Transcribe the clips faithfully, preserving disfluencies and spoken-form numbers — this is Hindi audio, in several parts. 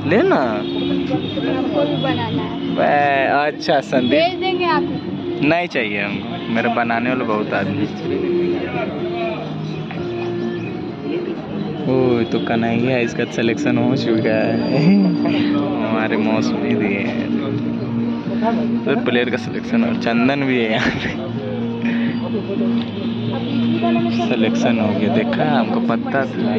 लेना आपको भी बनाना है। अच्छा संदीप भेज देंगे आपको। नहीं चाहिए हमको, मेरे बनाने वाले बहुत आदमी। ओह तो कन्हैया इसका सिलेक्शन हो चुका है। हमारे मौसमी भी है तो प्लेयर का सिलेक्शन, और चंदन भी है यहाँ पे। सिलेक्शन हो गया, देखा हमको पता था।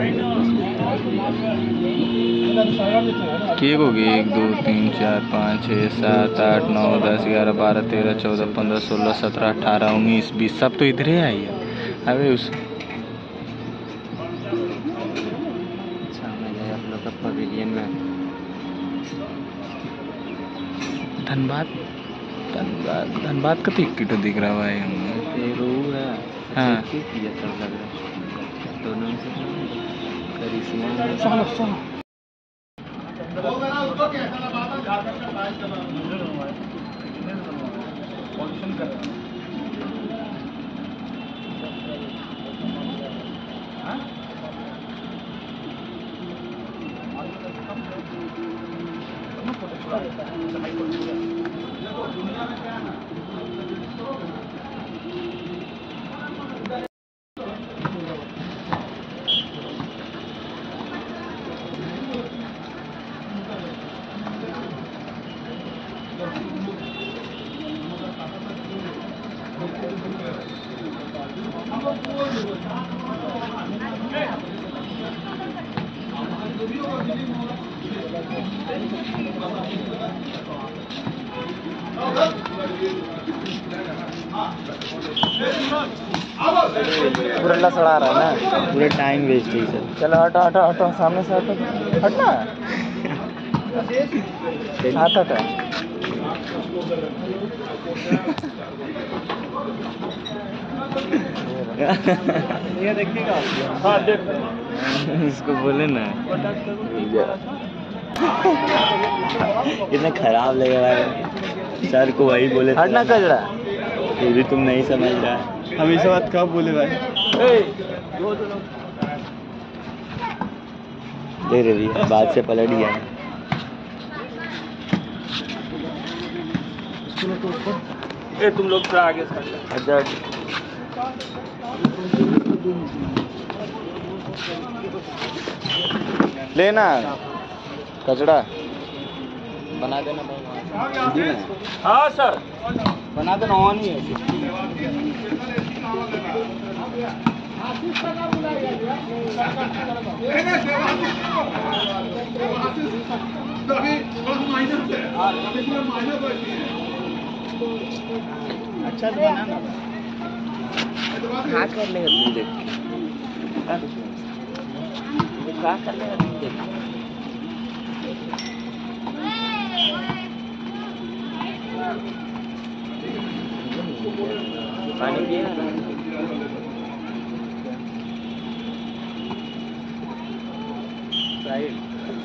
ठीक होगी, एक दो तीन चार पाँच छः सात आठ नौ दस ग्यारह बारह तेरह चौदह पंद्रह सोलह सत्रह अठारह उन्नीस बीस, सब तो इधर ही आई है। अबे उस पवेलियन में धनबाद धनबाद धनबाद का टिकट दिख रहा है हमें। है हाँ लग रहा है दोनों से करिश्मा। बुरला सड़ा रहा है ना, पूरे टाइम वेस्ट ही सर। चलो हटो हटो हटो, सामने से हटो, हटना हाथ हटो। ये देखिएगा, हाँ देख इसको बोले ना। कितना खराब लगेगा सर को, वही बोले हटना कचरा, फिर भी तुम नहीं समझ रहा है। हम इस बात कब बोले भाई? दे रही बात से पलट गया। ए तुम लोग थोड़ा आगे अच्छा लेना कचड़ा बना देना भाई। हाँ सर बना देना, ऑन ही है। अच्छा तो बना ना, क्या कर लेगा तुम देख, क्या कर लेगा तुम देख। पानी पिए ना साइड।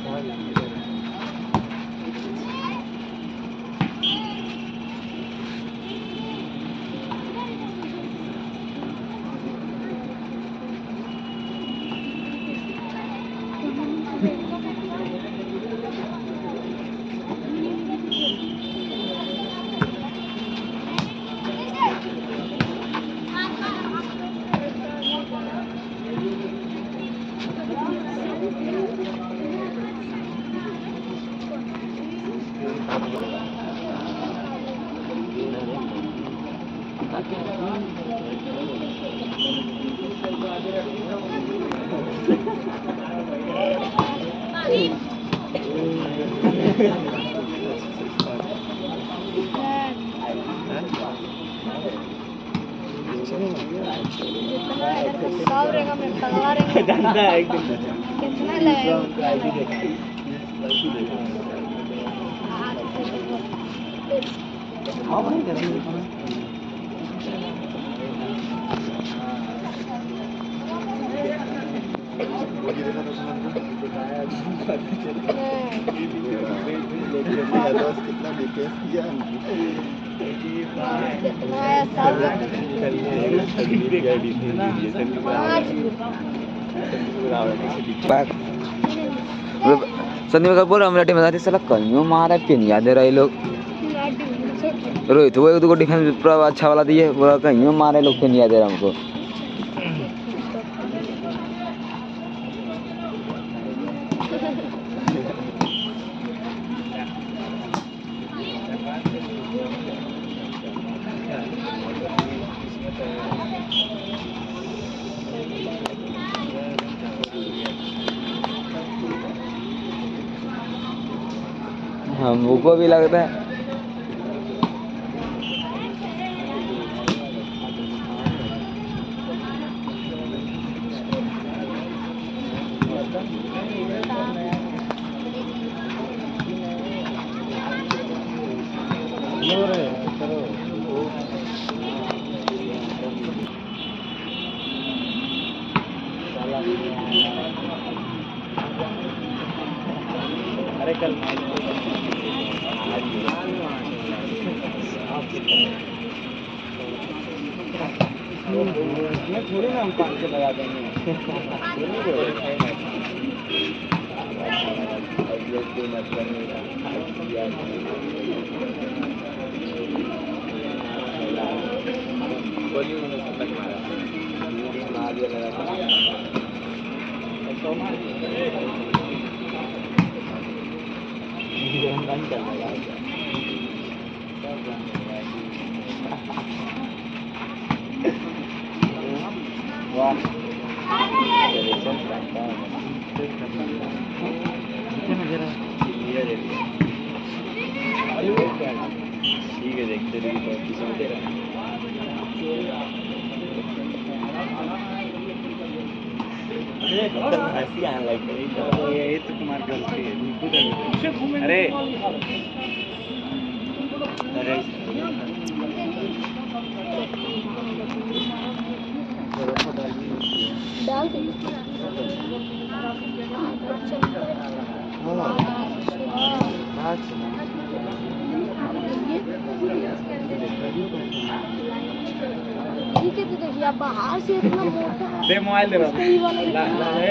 कितना संदीप का बोल रहा में साला कहीं मारा पिन याद दे रहे लोग रोहित वो एक दो डिफेंस पूरा अच्छा वाला दिए बोला कहीं मारे लोग पिन याद दे रहा हमको हमको भी लगता है अरे कल थोड़ी ना हम पाँच से लगा देंगे ठीक है देखते रहिए हंसी आने लग गई ये तो तुम्हारी गलती है अरे अरे डाल दे ठीक है तो देखिए बाहर से इतना मोटा दे मोबाइल दे रहा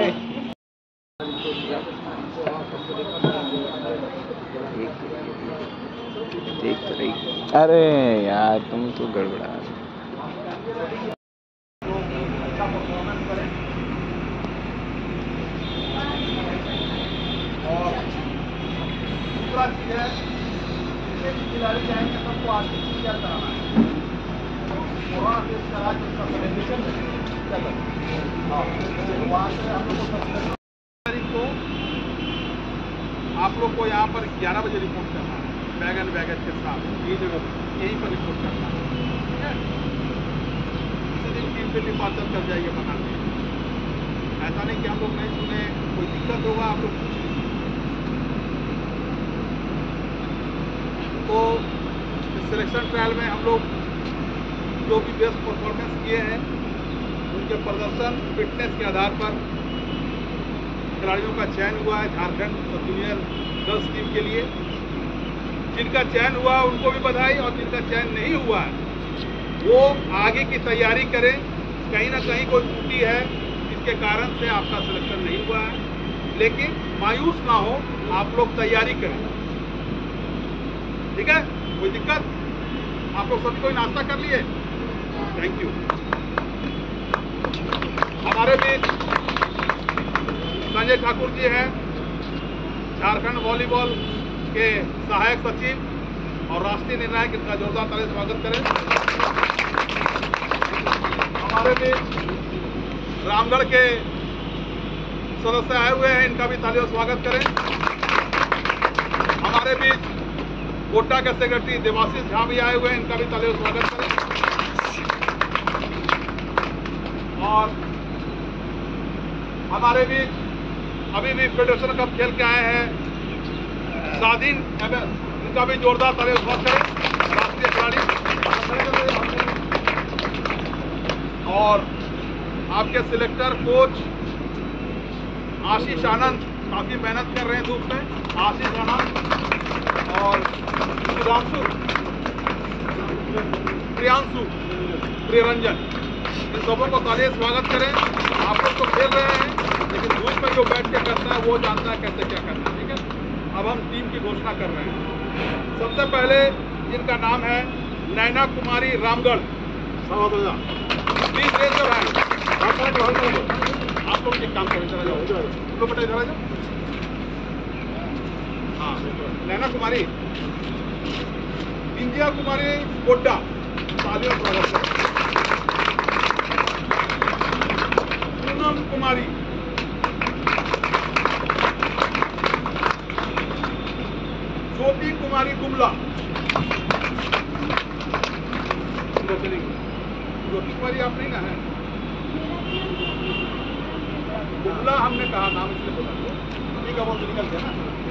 अरे यार तुम तो गड़बड़ा खिलाड़ी जाएंगे सबको आर्थिक क्रिया कराना है कोरोना टेस्ट करा के उसका सेलिब्रेशन हाँ वहाँ से हम लोग को तारीख को आप लोग को यहाँ पर ग्यारह बजे रिपोर्ट करना है बैगन बैगन के साथ ये जगह यहीं पर रिपोर्ट करना है ठीक है इसी दिन टीम पे डिपार्चर कर जाइए बना के ऐसा नहीं कि हम लोग नहीं सुने कोई दिक्कत होगा आप लोग पूछ लीजिए तो सिलेक्शन ट्रायल में हम लोग जो भी बेस्ट परफॉर्मेंस किए हैं उनके प्रदर्शन फिटनेस के आधार पर खिलाड़ियों का चयन हुआ है झारखंड जूनियर गर्ल्स टीम के लिए। जिनका चयन हुआ उनको भी बधाई और जिनका चयन नहीं हुआ है वो आगे की तैयारी करें। कहीं ना कहीं कोई त्रुटि है जिसके कारण से आपका सिलेक्शन नहीं हुआ है, लेकिन मायूस ना हो, आप लोग तैयारी करें। ठीक है, कोई दिक्कत? आप लोग सभी कोई नाश्ता कर लिए? Thank you. हमारे बीच संजय ठाकुर जी हैं, झारखंड वॉलीबॉल के सहायक सचिव और राष्ट्रीय निर्णायक। इनका जोरदार ताली से स्वागत करें। हमारे बीच रामगढ़ के सदस्य आए हुए हैं, इनका भी ताली से स्वागत करें। हमारे बीच कोटा के सेक्रेटरी देवाशीष झा भी आए हुए हैं, इनका भी ताली से स्वागत करें। और हमारे बीच अभी भी फेडरेशन कप खेल के आए हैं सादिन, इनका भी जोरदार ताली से स्वागत करें, राष्ट्रीय खिलाड़ी। और आपके सिलेक्टर कोच आशीष आनंद काफी मेहनत कर रहे हैं धूप में, आशीष आनंद और सुधांशु प्रियांशु प्रियरंजन, इन सबों को तालियां स्वागत करें। आप लोग तो खेल रहे हैं, लेकिन धूप में जो बैठ के करता है वो जानता है कैसे क्या करना है। ठीक है। अब हम टीम की घोषणा कर रहे हैं। सबसे पहले जिनका नाम है Naina Kumari Ramgarh, please raise your hand. आप लोग एक काम करें, इधर आ जाओ, इधर बेटा इधर आ जाओ। हाँ, नैना कुमारी। इंदिया कुमारी गोड्डा, तालियों से स्वागत करें। पूनम कुमारी, ज्योति कुमारी गुमला, ज्योति कुमारी आप नहीं ना है? गुमला हमने कहा नाम इसलिए बोला, ठीक है, वो तो निकल गया ना।